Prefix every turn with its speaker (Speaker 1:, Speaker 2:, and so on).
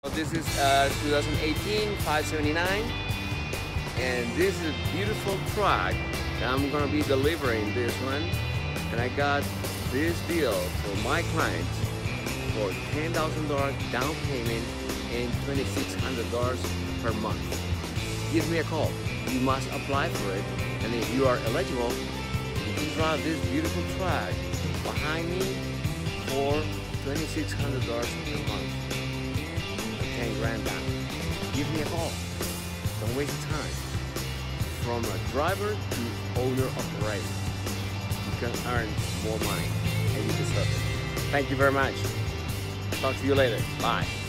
Speaker 1: This is 2018 579, and this is a beautiful truck that I'm gonna be delivering this one, and I got this deal for my clients for $10,000 down payment and $2,600 per month. Give me a call. You must apply for it, and if you are eligible, you can drive this beautiful truck behind me for $2,600 per month. 10 grand down. Give me a call. Don't waste time. From a driver to owner operator, you can earn more money, and you deserve it. Thank you very much. Talk to you later. Bye.